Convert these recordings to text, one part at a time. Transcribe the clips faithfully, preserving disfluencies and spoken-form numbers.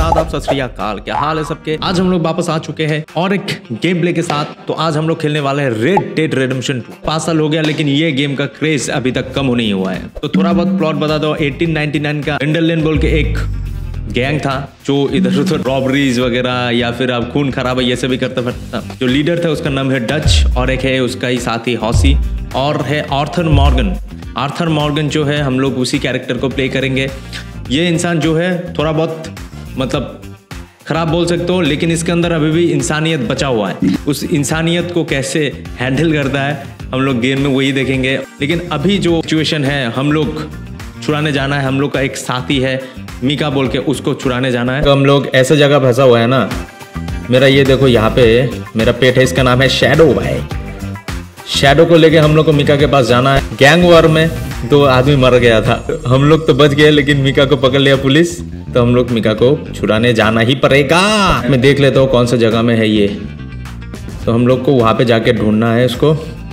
आदाब, सत श्री अकाल। क्या हाल है सबके? आज हम लोग वापस आ चुके हैं और एक गेम प्ले के साथ। तो आज हम लोग खेलने वाले हैं रेड डेड रेडेम्पशन टू। पाँच साल हो गया लेकिन ये गेम का क्रेज अभी तक कम नहीं हुआ है। तो थोड़ा बहुत प्लॉट बता दो। अठारह सौ निन्यानवे का इंडरलेन बोल के एक गैंग था जो इधर उधर रॉबरीज वगैरह या फिर अब खून खराबा ये सब भी करता था। जो लीडर था उसका नाम है डच और एक है उसका ही साथी हॉसी और है आर्थर मॉर्गन। आर्थर मॉर्गन जो है हम लोग उसी कैरेक्टर को प्ले करेंगे। ये इंसान जो है थोड़ा बहुत मतलब खराब बोल सकते हो लेकिन इसके अंदर अभी भी इंसानियत बचा हुआ है। उस इंसानियत को कैसे हैंडल करता है हम लोग गेम में वही देखेंगे। लेकिन अभी जो सिचुएशन है हम लोग छुड़ाने जाना है। हम लोग का एक साथी है मीका बोल के, उसको छुड़ाने जाना है। तो हम लोग ऐसे जगह फंसा हुआ है ना, मेरा ये देखो यहाँ पे मेरा पेट है, इसका नाम है शैडो भाई। शैडो को लेके हम लोग को मीका के पास जाना है। गैंग वॉर में दो आदमी मर गया था, हम लोग तो बच गए लेकिन मीका को पकड़ लिया पुलिस। तो हम लोग मीका को छुड़ाने जाना ही पड़ेगा। मैं देख लेता हूँ कौन सा जगह में है ये। तो हम लोग को वहां पे जाके ढूंढना है उसको।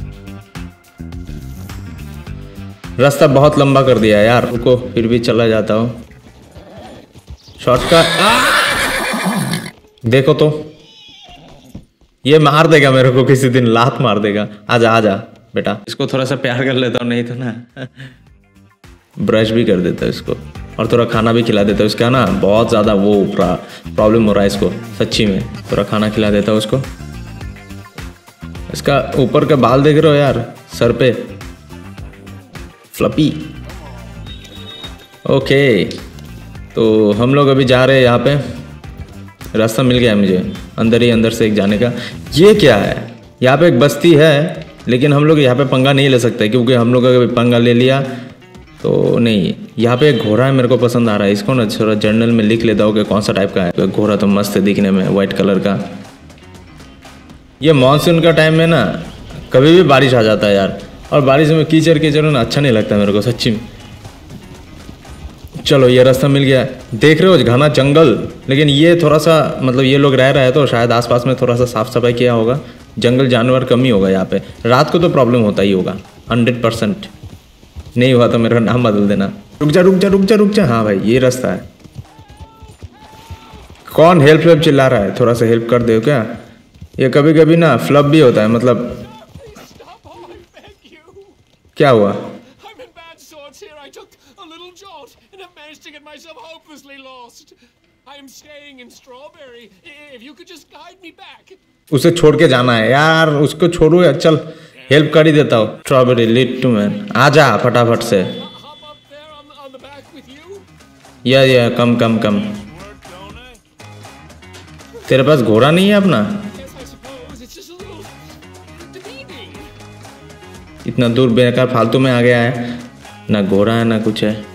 रास्ता बहुत लंबा कर दिया है यार, रुको फिर भी चला जाता हूँ शॉर्टकट। देखो तो ये मार देगा मेरे को, किसी दिन लात मार देगा। आजा आजा बेटा, इसको थोड़ा सा प्यार कर लेता हूँ, नहीं तो ना ब्रश भी कर देता है इसको और थोड़ा खाना भी खिला देता है। उसका ना बहुत ज़्यादा वो प्रॉब्लम हो रहा है इसको सच्ची में। थोड़ा खाना खिला देता है उसको। इसका ऊपर के बाल देख रहे हो यार, सर पे फ्लपी। ओके तो हम लोग अभी जा रहे हैं यहाँ पे। रास्ता मिल गया है मुझे अंदर ही अंदर से एक जाने का। ये क्या है? यहाँ पे एक बस्ती है लेकिन हम लोग यहाँ पे पंगा नहीं ले सकते क्योंकि हम लोग अगर पंगा ले लिया तो नहीं। यहाँ पे एक घोड़ा है, मेरे को पसंद आ रहा है। इसको ना थोड़ा जर्नल में लिख लेता हूँ कि कौन सा टाइप का है। घोड़ा तो मस्त है दिखने में, वाइट कलर का। ये मानसून का टाइम में ना कभी भी बारिश आ जाता है यार, और बारिश में कीचड़ कीचड़ ना अच्छा नहीं लगता मेरे को सच्ची में। चलो ये रास्ता मिल गया। देख रहे हो घना जंगल, लेकिन ये थोड़ा सा मतलब ये लोग रह रहे हैं तो शायद आसपास में थोड़ा सा साफ सफाई किया होगा। जंगल जानवर कम ही होगा यहाँ पे। रात को तो प्रॉब्लम होता ही होगा हंड्रेड परसेंट। नहीं हुआ तो मेरा नाम बदल देना। रुक जा रुक जा रुक जा रुक जा। हाँ भाई ये रास्ता है। कौन हेल्प हेल्प चिल्ला रहा है? थोड़ा सा हेल्प कर दो क्या? ये कभी कभी ना फ्लप भी होता है। मतलब क्या हुआ? उसे छोड़ के जाना है यार, उसको छोड़ो यार। चल हेल्प कर ही देता हूँ। स्ट्रॉबेरी लिट टू मैन, आजा फटाफट से। या या कम कम कम। तेरे पास घोड़ा नहीं है अपना? इतना दूर बेकार फालतू में आ गया है, ना घोड़ा है ना कुछ है।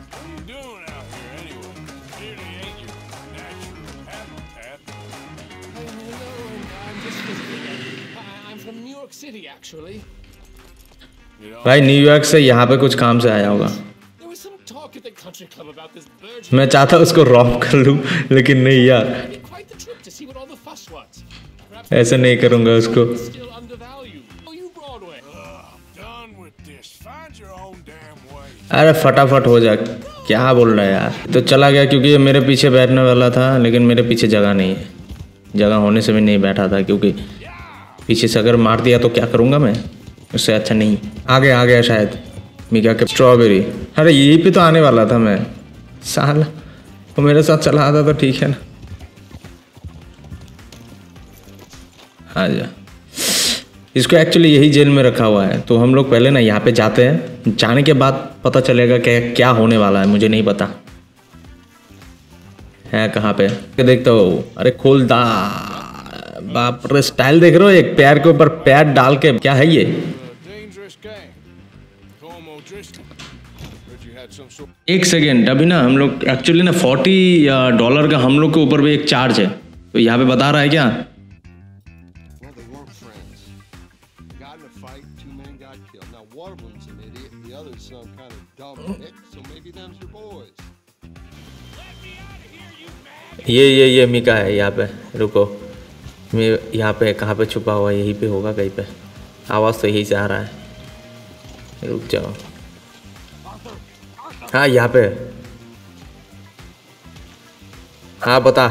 भाई न्यूयॉर्क से यहाँ पे कुछ काम से आया होगा। मैं चाहता उसको रॉब कर लूं लेकिन नहीं यार, ऐसे नहीं करूंगा उसको। अरे फटाफट हो जा, क्या बोल रहा है यार। तो चला गया क्योंकि ये मेरे पीछे बैठने वाला था लेकिन मेरे पीछे जगह नहीं है। जगह होने से भी नहीं बैठा था क्योंकि पीछे से अगर मार दिया तो क्या करूंगा मैं, उससे अच्छा नहीं। आ गया आ गया शायद मीका के स्ट्रॉबेरी। अरे यही पे तो आने वाला था मैं, साला वो मेरे साथ चला आता तो ठीक है ना। हाँ जा, इसको एक्चुअली यही जेल में रखा हुआ है। तो हम लोग पहले ना यहाँ पे जाते हैं, जाने के बाद पता चलेगा कि क्या होने वाला है। मुझे नहीं पता है कहाँ पे। देखता हो, अरे खोल दा। बाप रे स्टाइल देख रहे हो, एक पैर के ऊपर पैर डाल के। क्या है ये? एक सेकेंड, अभी ना हम लोग एक्चुअली ना फोर्टी डॉलर का हम लोग के ऊपर भी एक चार्ज है। तो यहाँ पे बता रहा है क्या? ये ये ये मीका है यहाँ पे। रुको मैं यहाँ पे कहाँ पे छुपा हुआ? यहीं पे होगा कहीं पे। आवाज़ तो यहीं से आ रहा है। रुक जाओ। हाँ यहाँ पे। हाँ बता।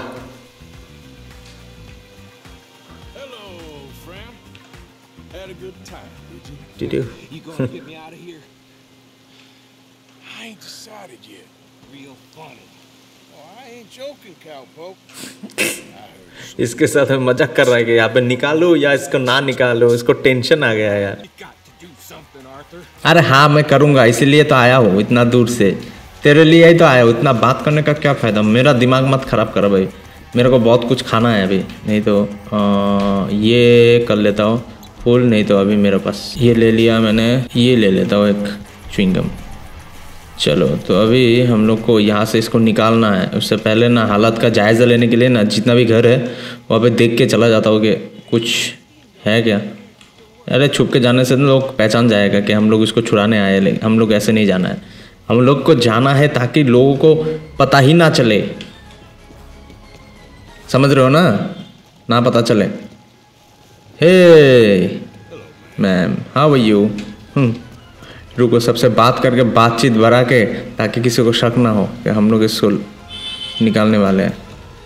Did you? You gonna get me out of here? I ain't decided yet. Real funny. Oh, I ain't joking, cowpoke. इसके साथ में मजाक कर रहा है कि यहाँ पे निकालो या इसको ना निकालो, इसको टेंशन आ गया यार। अरे हाँ मैं करूँगा, इसीलिए तो आया हूँ इतना दूर से, तेरे लिए ही तो आया हूँ। इतना बात करने का क्या फ़ायदा, मेरा दिमाग मत ख़राब कर भाई, मेरे को बहुत कुछ खाना है अभी। नहीं तो आ, ये कर लेता हूँ फुल, नहीं तो अभी मेरे पास ये ले लिया मैंने, ये ले लेता हूँ एक च्युइंगम। चलो तो अभी हम लोग को यहाँ से इसको निकालना है। उससे पहले ना हालत का जायज़ा लेने के लिए ना जितना भी घर है वहाँ पे देख के चला जाता हूँ कि कुछ है क्या। अरे छुप के जाने से लोग पहचान जाएगा कि हम लोग इसको छुड़ाने आए, लेकिन हम लोग ऐसे नहीं जाना है। हम लोग को जाना है ताकि लोगों को पता ही ना चले, समझ रहे हो ना, ना पता चले। Hey ma'am how are you. रुको सबसे बात करके बातचीत बढ़ा के, ताकि किसी को शक ना हो कि हम लोग इसको निकालने वाले हैं।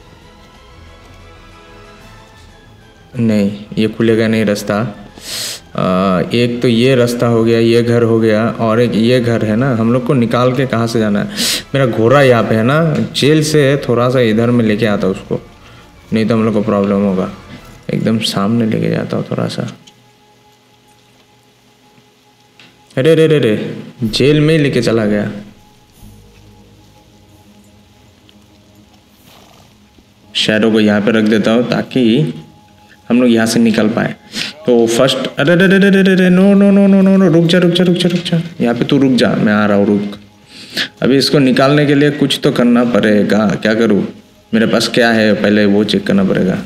नहीं ये खुलेगा नहीं रास्ता। एक तो ये रास्ता हो गया, ये घर हो गया, और एक ये घर है ना। हम लोग को निकाल के कहाँ से जाना है। मेरा घोड़ा यहाँ पे है ना, जेल से थोड़ा सा इधर में लेके आता उसको, नहीं तो हम लोग को प्रॉब्लम होगा। एकदम सामने लेके जाता हूँ थोड़ा सा। अरे रे रे रे जेल में ही लेके चला गया। शैडो को यहाँ पे रख देता हूँ ताकि हम लोग यहाँ से निकल पाए। तो फर्स्ट अरे रे रे रे रे रे no no no no no no रुक जा रुक जा रुक जा रुक जा यहाँ पे तू रुक जा, मैं आ रहा हूँ रुक। अभी इसको निकालने के लिए कुछ तो करना पड़ेगा। क्या करूँ, मेरे पास क्या है पहले वो चेक करना पड़ेगा।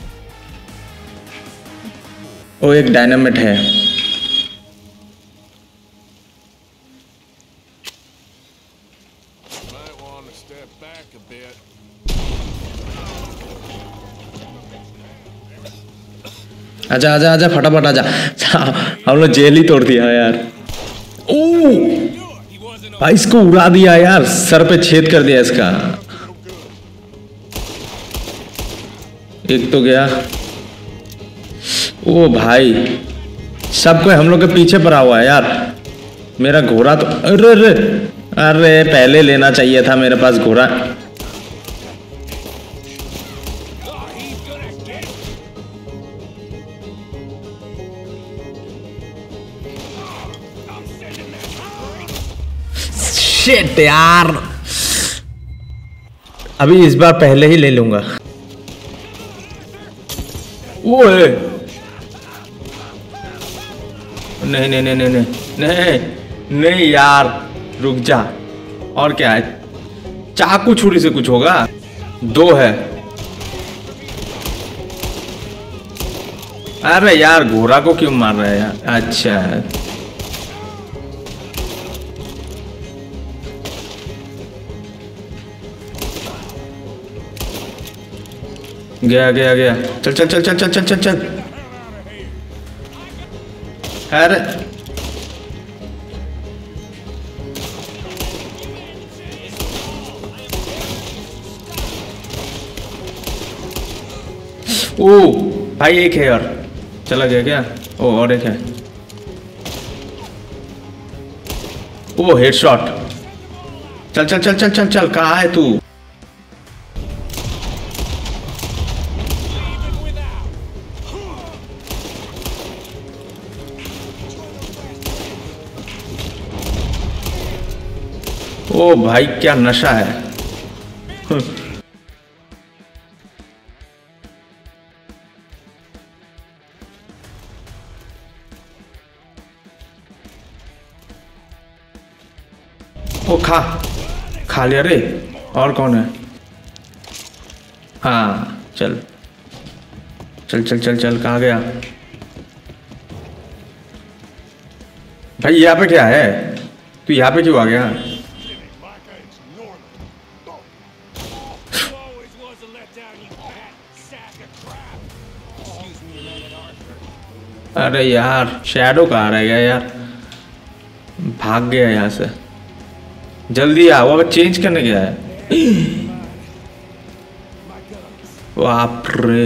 ओ एक डायनामाइट है। आजा आजा आजा फटाफट आजा। हम लोग जेल ही तोड़ दिया यार। ओ भाई इसको उड़ा दिया यार, सर पे छेद कर दिया इसका। एक तो गया। ओ भाई सबको हम लोग के पीछे पड़ा हुआ है यार। मेरा घोड़ा तो अरे अरे अरे पहले लेना चाहिए था मेरे पास घोड़ा। शिट यार, अभी इस बार पहले ही ले लूंगा। ओए नहीं नहीं नहीं नहीं नहीं नहीं नहीं यार रुक जा। और क्या है, चाकू छुरी से कुछ होगा। दो है। अरे यार घोड़ा को क्यों मार रहा है यार। अच्छा है गया गया गया। चल चल चल चल चल चल चल चल। अरे ओ भाई एक है यार, चला गया क्या। ओ और एक है। ओ हेडशॉट। चल चल चल चल चल चल कहाँ है तू। ओ भाई क्या नशा है। ओ खा खा लिया रे। और कौन है। हाँ चल चल चल चल चल कहाँ गया भाई। यहाँ पे क्या है, तू यहाँ पे क्यों आ गया। अरे यार शैडो कहाँ रह गया यार, भाग गया यहाँ से। जल्दी आ, वो चेंज करने गया है। बाप रे,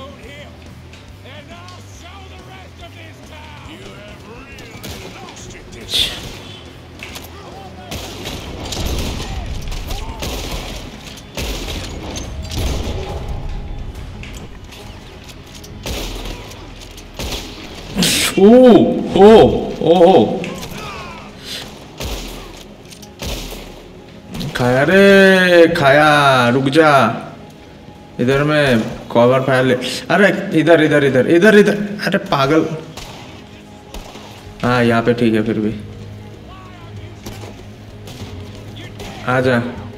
ओ ओ ओ खाया रे, खाया। रुक जा, इधर में कवर फायर ले। अरे इधर इधर इधर इधर इधर, अरे पागल। हाँ यहाँ पे ठीक है, फिर भी आ जा।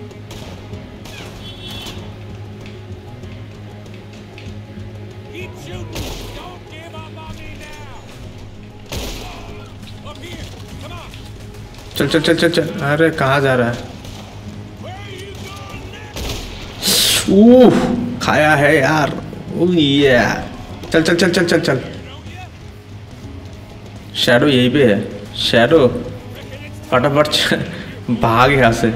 चल चल चल चल चल। अरे कहाँ जा रहा है? ओह खाया है यार। ओह ये चल चल चल चल चल चल। शैडो यहीं पे है। शैडो फटाफट भाग यहाँ से।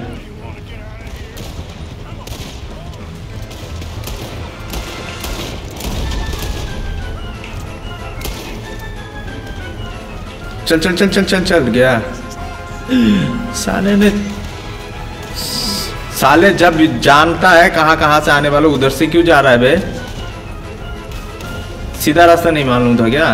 चल चल चल चल चल चल गया। साले ने, साले जब जानता है कहाँ कहाँ से आने वाले, उधर से क्यों जा रहा है बे? सीधा रास्ता नहीं मालूम था क्या?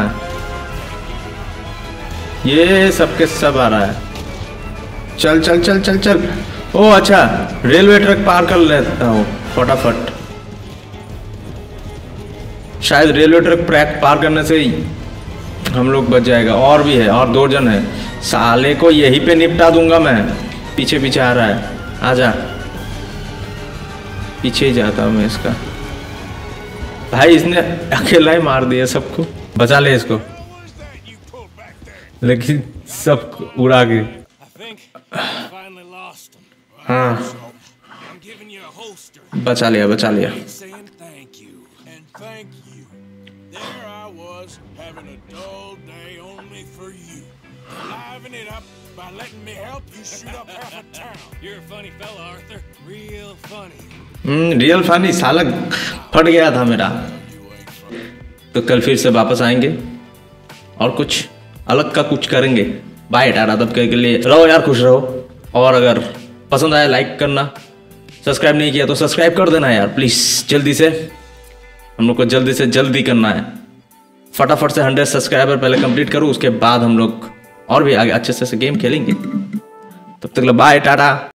ये सबके सब आ रहा है। चल चल चल चल चल। ओ अच्छा, रेलवे ट्रैक पार कर लेता हूँ फटाफट। शायद रेलवे ट्रैक पार करने से ही हम लोग बच जाएगा। और भी है, और दो जन है। साले को यहीं पे निपटा दूंगा मैं। पीछे पीछे आ रहा है, आजा। पीछे ही जाता हूँ मैं इसका। भाई इसने अकेला ही मार दिया सबको। बचा ले इसको, लेकिन सब उड़ा के। हाँ बचा लिया बचा लिया। By letting me help you shoot up half a town. You're a funny fella, Arthur. Real funny. Hmm real funny. साला फट गया था मेरा। तो कल फिर से वापस आएंगे और कुछ अलग का कुछ करेंगे। बाय टाटा, तब के लिए रहो यार, खुश रहो। और अगर पसंद आया लाइक करना, सब्सक्राइब नहीं किया तो सब्सक्राइब कर देना यार प्लीज। जल्दी से, हम लोग को जल्दी से जल्दी करना है। फटाफट से हंड्रेड सब्सक्राइबर पहले कंप्लीट करूँ, उसके बाद हम लोग और भी आगे अच्छे से गेम खेलेंगे। तब तक बाय टाटा।